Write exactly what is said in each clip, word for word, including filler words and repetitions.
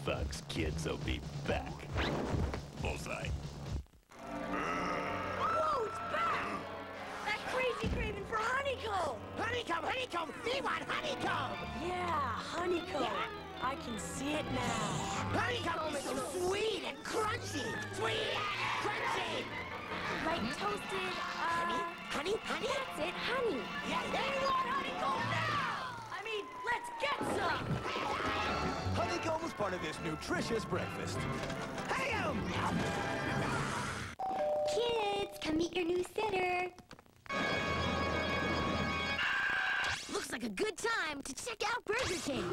Fox Kids will be back. Bullseye. Whoa, it's back! That crazy craving for honeycomb! Honeycomb, honeycomb! We want honeycomb! Yeah, honeycomb. Yeah. I can see it now. Honeycomb is so sweet and crunchy! Sweet and crunchy! Like toasted, uh... Honey? Honey? Honey? That's it, honey. Yeah, yeah. We want honeycomb now! I mean, let's get some! Honeycomb is part of this nutritious breakfast. Hey-um! Kids, come meet your new sitter. Looks like a good time to check out Burger King.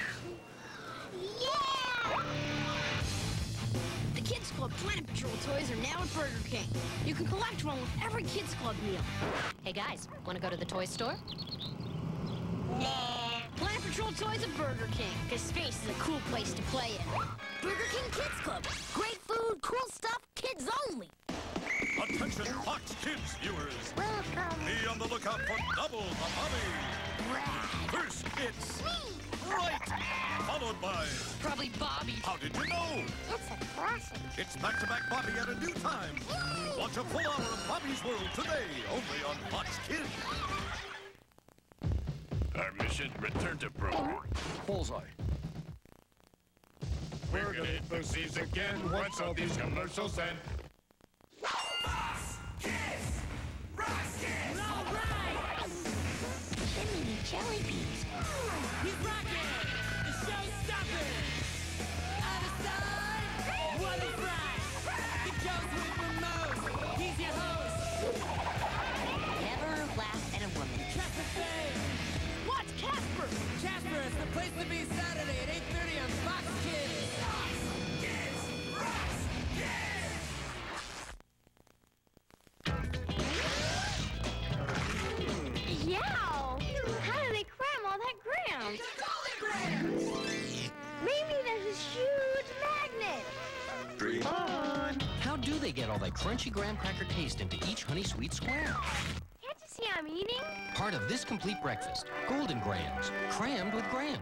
Yeah! The Kids Club Planet Patrol toys are now at Burger King. You can collect one with every Kids Club meal. Hey guys, want to go to the toy store? Nah. Planet Patrol toys at Burger King, because space is a cool place to play in. Burger King Kids Club. Great food, cool stuff, kids only. Attention Fox Kids viewers. Welcome. Be on the lookout for Double the Hobby. First it's Right, followed by Probably Bobby. How Did You Know? It's a classic. It's back-to-back Bobby at a new time. Watch a full hour of Bobby's World today, only on Fox Kids. Our mission, return to program. Bullseye. We're gonna hit the seas again once all these commercials end. Fox Kids! Rock Kids! All right! Then we need jelly beans. He's rocking! The show's stopping! Other side, what a fright! He goes with the most! He's your host! Never laugh at a woman. Casper Fame! Watch Casper! Casper is the place to be Saturday at eight thirty on Fox Kids! Fox Kids! Rock Kids! Yow! How do they cram all that ground? Maybe there's a huge magnet. Dream on. How do they get all that crunchy graham cracker taste into each honey sweet square? Can't you see I'm eating? Part of this complete breakfast, Golden Grams, crammed with graham.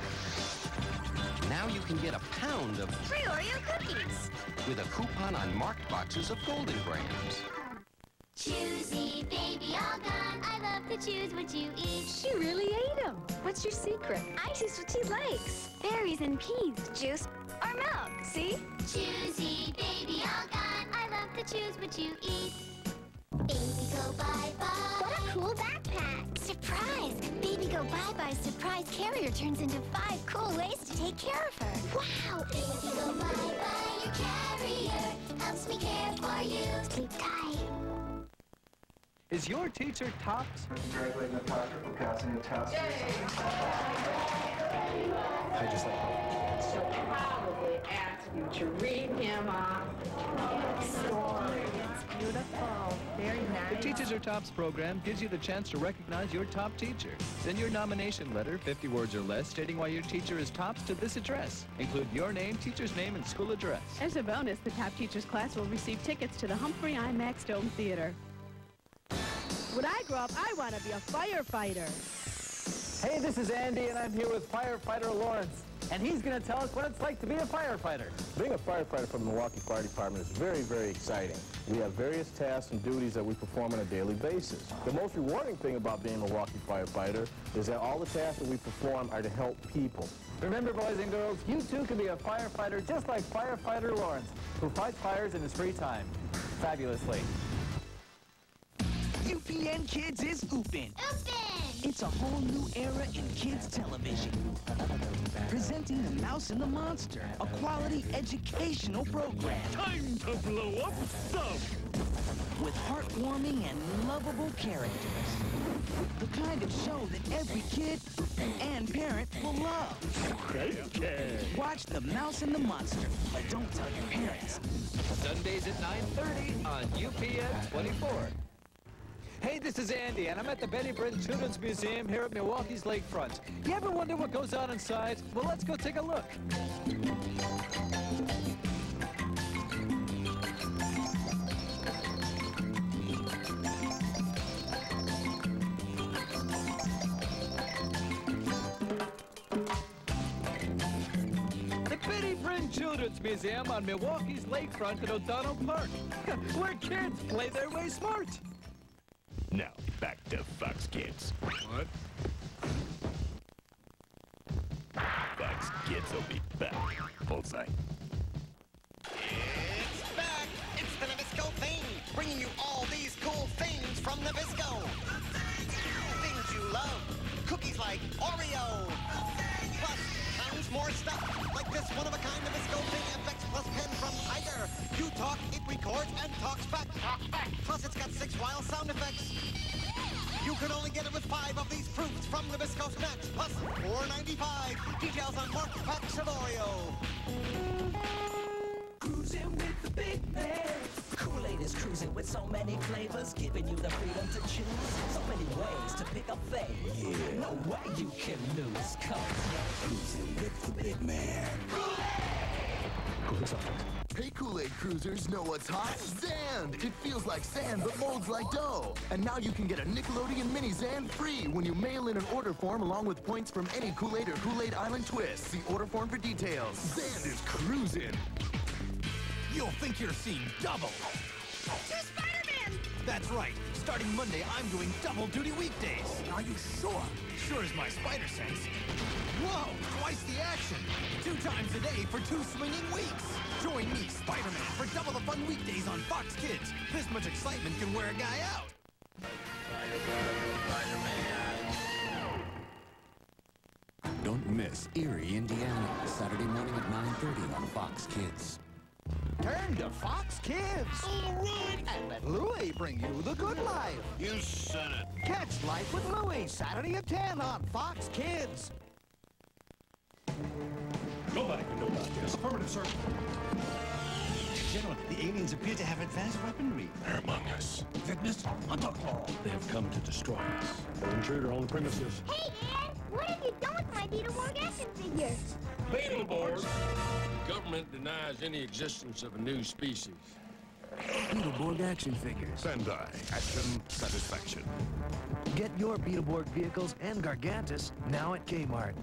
Now you can get a pound of Free Oreo cookies. with a coupon on marked boxes of Golden Grams. Choosy, baby, all gone. I love to choose what you eat. She really ate them. What's your secret? I choose what she likes. Berries and peas, juice, or milk. See? Choosy, baby, all gone. I love to choose what you eat. Baby, go bye-bye. What a cool backpack. Surprise! Baby, go bye-bye surprise carrier turns into five cool ways to take care of her. Wow! Baby, go bye-bye your carrier. Helps me care for you. Sleep tight. Is your teacher tops? Congratulating the proctor for passing the test. I just like helping kids. She'll probably ask you to read him off a story. It's beautiful. Very nice. The Teachers Are Tops program gives you the chance to recognize your top teacher. Send your nomination letter, fifty words or less, stating why your teacher is tops to this address. Include your name, teacher's name, and school address. As a bonus, the top teachers class will receive tickets to the Humphrey IMAX Dome Theater. When I grow up, I want to be a firefighter. Hey, this is Andy, and I'm here with firefighter Lawrence. And he's going to tell us what it's like to be a firefighter. Being a firefighter for the Milwaukee Fire Department is very, very exciting. We have various tasks and duties that we perform on a daily basis. The most rewarding thing about being a Milwaukee firefighter is that all the tasks that we perform are to help people. Remember, boys and girls, you too can be a firefighter just like firefighter Lawrence, who fights fires in his free time. Fabulously. U P N Kids is oopin'. Oopin'! It's a whole new era in kids television. Presenting The Mouse and the Monster, a quality educational program. Time to blow up stuff! With heartwarming and lovable characters. The kind of show that every kid and parent will love. Great kid! Watch The Mouse and the Monster, but don't tell your parents. Sundays at nine thirty on U P N twenty-four. Hey, this is Andy, and I'm at the Benny Brin Children's Museum here at Milwaukee's Lakefront. You ever wonder what goes on inside? Well, let's go take a look. The Benny Brin Children's Museum on Milwaukee's lakefront at O'Donnell Park, where kids play their way smart. Now, back to Fox Kids. What? Fox Kids will be back. Bullseye. It's back! It's the Nabisco thing! Bringing you all these cool things from Nabisco! Things you love! Cookies like Oreo! Plus, tons more stuff! Like this one-of-a-kind Nabisco thing F X Plus pen from Tiger! You talk, it records, and talks back! Talks back! Plus, it's got six wild sound effects! You can only get it with five of these fruits from Nabisco Snacks, plus four ninety-five. Details on marked packs of Oreo. Cruising with the big man. Kool-Aid is cruising with so many flavors, giving you the freedom to choose. So many ways to pick a fave. Yeah. No way you can lose, cause you're cruising with the big man. Hey, Kool-Aid cruisers, know what's hot? Sand! It feels like sand, but molds like dough. And now you can get a Nickelodeon Mini Zand free when you mail in an order form along with points from any Kool-Aid or Kool-Aid Island twist. See order form for details. Zand is cruising. You'll think you're seeing double. To Spider-Man! That's right. Starting Monday, I'm doing double duty weekdays. Are you sure? Sure as my spider sense. Whoa, twice the action. Two times a day for two swinging weeks. Join me, Spider-Man, for double the fun weekdays on Fox Kids. This much excitement can wear a guy out. Don't miss Erie, Indiana, Saturday morning at nine thirty on Fox Kids. Turn to Fox Kids. All right. And let Louie bring you the good life. You said it. Catch Life with Louie, Saturday at ten on Fox Kids. Go back and no Yes, affirmative, sir. Gentlemen, the aliens appear to have advanced weaponry. They're among us. Fitness, underclaw. They have come to destroy us. An intruder on the premises. Hey, Ann! What have you done with my Beetleborg action figure? Beetleborg? Government denies any existence of a new species. Beetleborg action figures. Bandai. Action satisfaction. Get your Beetleborg vehicles and Gargantus now at Kmart.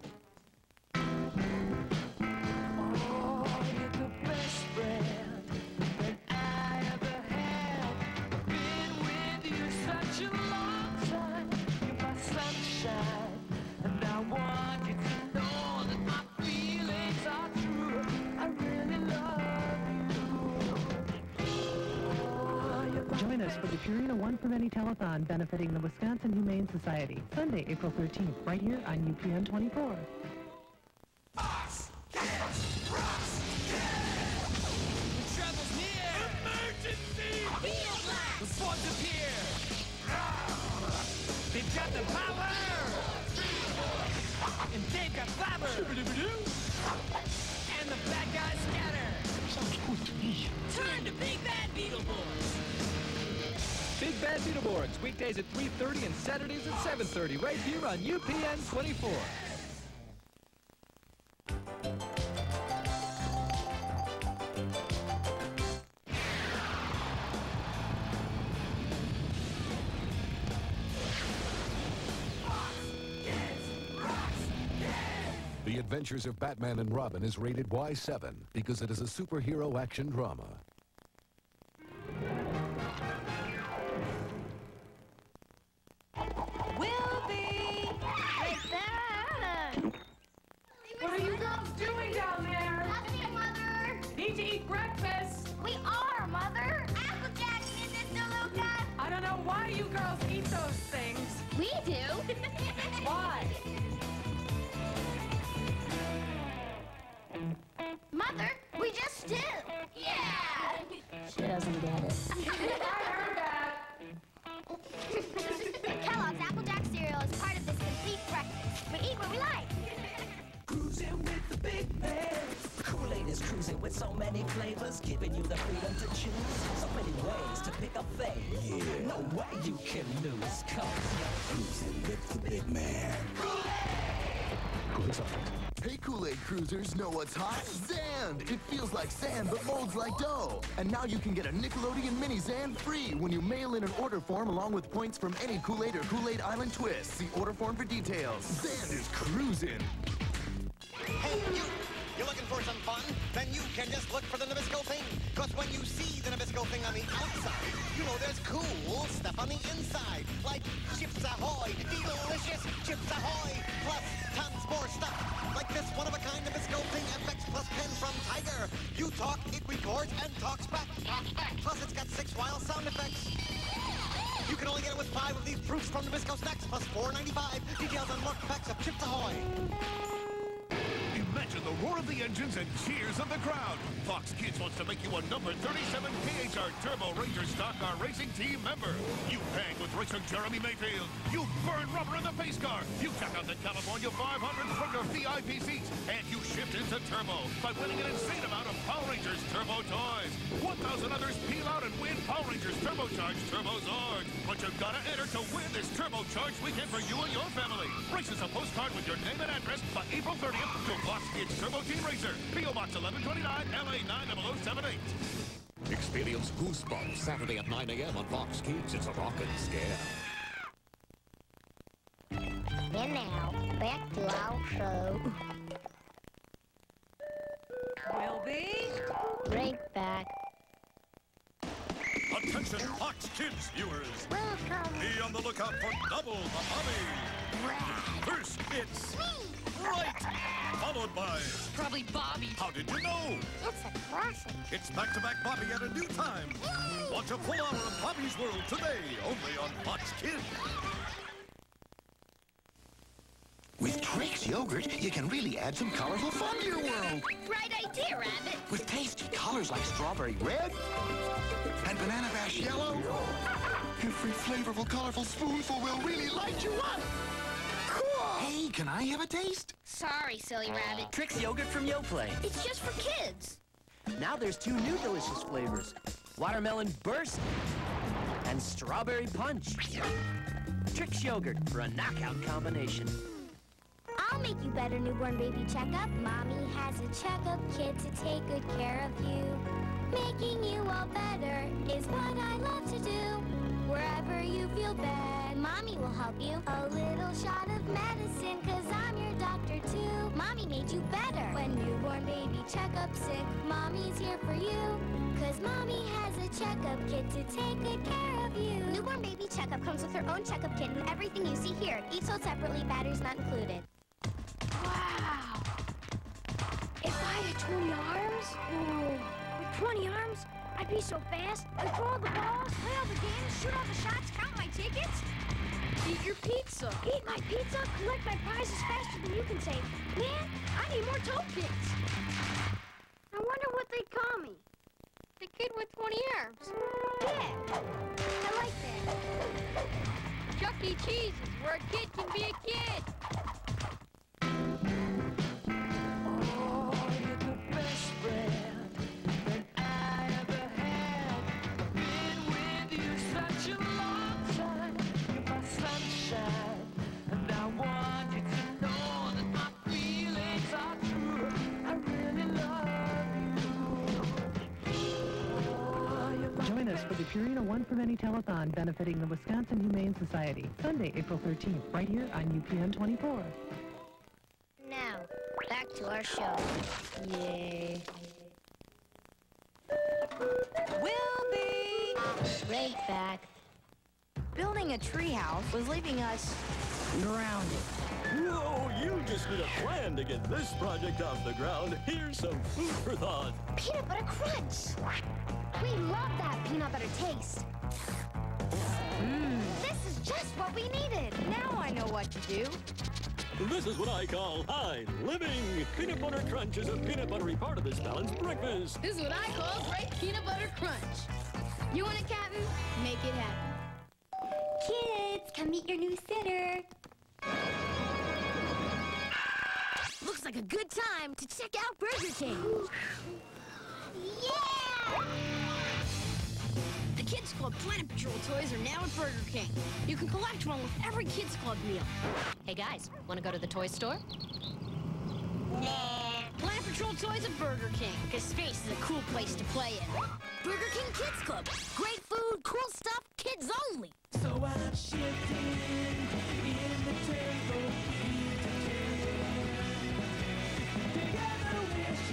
Join us for the Purina One for Many Telethon benefiting the Wisconsin Humane Society. Sunday, April thirteenth, right here on U P N twenty-four. Fox Kids rocks! Trouble's near! Emergency! Field blast! The forms appear! They've got the power! And they've got blabber! And the bad guys scatter! Turn to Big Bad Beetleborgs! Big Bad Beetleborgs, weekdays at three thirty and Saturdays at seven thirty, right here on U P N twenty-four. The Adventures of Batman and Robin is rated Y seven because it is a superhero action drama. We'll be right back. What are you girls doing down there? Nothing, Mother. Need to eat breakfast. We are, Mother. Applejack, Missus DeLuca. I don't know why you girls eat those things. We do. Why? Mother, we just do. Yeah. She doesn't get it. I heard that. Kellogg's Applejack cereal is part of this complete breakfast. We eat what we like. Cruising with the big man. Kool-Aid is cruising with so many flavors, giving you the freedom to choose. So many ways to pick a fave. Yeah. No way you can lose, cause you're cruising with the big man. Hey, Kool-Aid cruisers, know what's hot? Zand! It feels like sand, but molds like dough. And now you can get a Nickelodeon Mini Zand free when you mail in an order form along with points from any Kool-Aid or Kool-Aid Island twist. See order form for details. Zand is cruising. Hey, you! You looking for some fun? Then you can just look for the Nabisco thing. Because when you see the Nabisco thing on the outside, you know there's cool stuff on the inside. Like Chips Ahoy, delicious Chips Ahoy. Plus tons more stuff. Like this one-of-a-kind Nabisco thing F X Plus pen from Tiger. You talk, it records, and talks back. Talks back. Plus it's got six wild sound effects. You can only get it with five of these proofs from Nabisco Snacks, plus four ninety-five. Details on more packs of Chips Ahoy. Imagine the roar of the engines and cheers of the crowd. Fox Kids wants to make you a number thirty-seven K H R Turbo Ranger Stock Car Racing Team member. You hang with racer Jeremy Mayfield. You burn rubber in the pace car. You check out the California five hundred Burger V I P seats. And you shift into Turbo by winning an insane amount of Power Rangers Turbo toys. one thousand others peel out and win Power Rangers Turbocharged Turbo Zords. But you've got to enter to win this Turbocharged weekend for you and your family. Races a postcard with your name and address by April thirtieth to Fox Kids Turbo Team Racer. P O Box eleven twenty-nine, L A nine zero zero seven eight. Experience Goosebumps Saturday at nine A M on Fox Kids. It's a rockin' scare. And now, back to our show. Will be Right back. Attention, Fox Kids viewers. Welcome. Be on the lookout for Double the Hobby. First, it's Right, followed by probably Bobby. How did you know? It's a classic. It's back-to-back Bobby at a new time. Watch a full hour of Bobby's World today, only on Fox Kids. With Trix yogurt, you can really add some colorful fun to your world. Right idea, Rabbit. With tasty colors like strawberry red and banana bash yellow, every flavorful, colorful spoonful will really light you up. Cool. Hey, can I have a taste? Sorry, silly rabbit. Trix yogurt from YoPlay. It's just for kids. Now there's two new delicious flavors. Watermelon Burst and Strawberry Punch. Trix yogurt for a knockout combination. I'll make you better, newborn baby checkup. Mommy has a checkup kit to take good care of you. Making you all better is what I love to do. Wherever you feel bad, Mommy will help you. A little shot of medicine, cause I'm your doctor too. Mommy made you better. When newborn baby checkup's sick, Mommy's here for you. Cause Mommy has a checkup kit to take good care of you. Newborn baby checkup comes with her own checkup kit and everything you see here. Each sold separately, batteries not included. Wow! If I had twenty arms, oh, with twenty arms, I'd be so fast. I'd throw all the balls, play all the games, shoot all the shots, count my tickets. Eat your pizza. Eat my pizza, collect my prizes faster than you can say, man, I need more tokens. I wonder what they'd call me. The kid with twenty arms. Yeah, I like that. Chuck E. Cheese is where a kid can be a kid. Join us for the Purina One for Many Telethon benefiting the Wisconsin Humane Society. Sunday, April thirteenth, right here on U P N twenty-four. Now, back to our show. Yay. Will be Right back. building a treehouse was leaving us grounded. Whoa, you just need a plan to get this project off the ground. Here's some food for thought. Peanut butter crunch. We love that peanut butter taste. Mmm. This is just what we needed. Now I know what to do. This is what I call high living. Peanut butter crunch is a peanut buttery part of this balanced breakfast. This is what I call great peanut butter crunch. You want it, Captain? Make it happen. Kids, come meet your new sitter. Looks like a good time to check out Burger King. Yeah! The Kids Club Planet Patrol toys are now at Burger King. You can collect one with every Kids Club meal. Hey guys, want to go to the toy store? Nah. Planet Patrol toys at Burger King, because space is a cool place to play in. Burger King Kids Club. Great food, cool stuff, kids only. So I'm shifting in the table. Together we're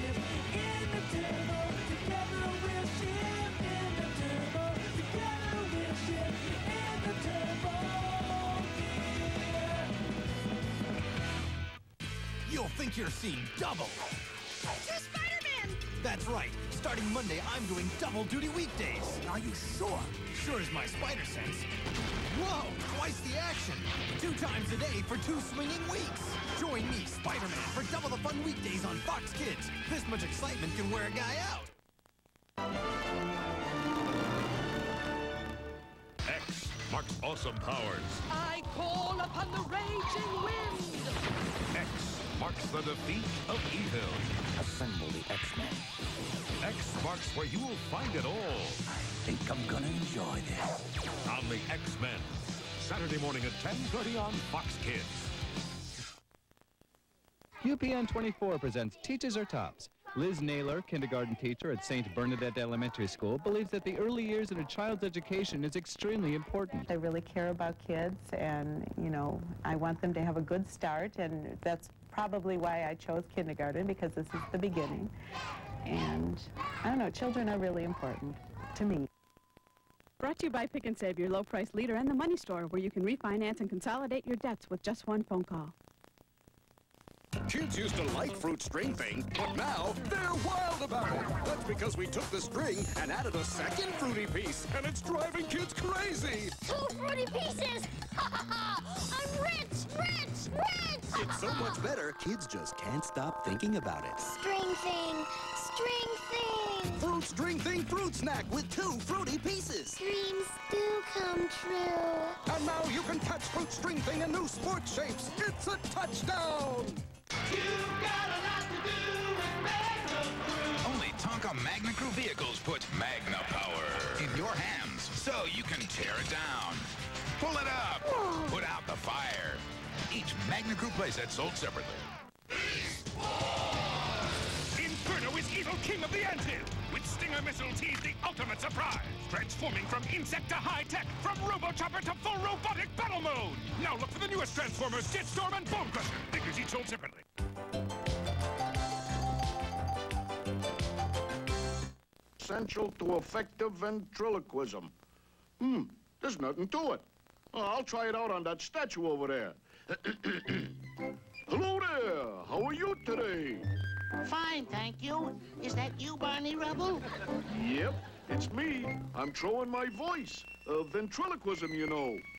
think you're seeing double. To Spider-Man! That's right. Starting Monday, I'm doing double-duty weekdays. Are you sure? Sure as my spider sense. Whoa! Twice the action. Two times a day for two swinging weeks. Join me, Spider-Man, for double the fun weekdays on Fox Kids. This much excitement can wear a guy out. X marks awesome powers. I call upon the raging wind. X marks the defeat of evil. Assemble the X-Men. X marks where you will find it all. Think I'm gonna enjoy this. On the X-Men. Saturday morning at ten thirty on Fox Kids. U P N twenty-four presents Teachers Are Tops. Liz Naylor, kindergarten teacher at Saint Bernadette Elementary School, believes that the early years in a child's education is extremely important. I really care about kids, and, you know, I want them to have a good start, and that's probably why I chose kindergarten, because this is the beginning. And, I don't know, children are really important to me. Brought to you by Pick and Save, your low-price leader, and the Money Store, where you can refinance and consolidate your debts with just one phone call. Kids used to like Fruit String Thing, but now they're wild about it. That's because we took the string and added a second fruity piece, and it's driving kids crazy. Two fruity pieces! Ha ha ha! I'm rich, rich, rich! It's so much better, kids just can't stop thinking about it. String thing, string thing. Fruit String Thing fruit snack with two fruity pieces. Dreams do come true. And now you can catch Fruit String Thing in new sports shapes. It's a touchdown! You've got a lot to do with Magna Crew. Only Tonka Magna Crew vehicles put Magna power in your hands so you can tear it down. Pull it up. Whoa. Put out the fire. Each Magna Crew playset sold separately. Inferno is evil king of the anthill. With Stinger missiles, he's the ultimate surprise. Transforming from insect to high-tech, from robo-chopper to full robotic battle mode. Now look for the newest Transformers, Jetstorm and Bone Crusher. Figures each sold separately. Essential to effective ventriloquism. Hmm, there's nothing to it. Oh, I'll try it out on that statue over there. Hello there, how are you today? Fine, thank you. Is that you, Barney Rubble? Yep, it's me. I'm throwing my voice. Uh, ventriloquism, you know.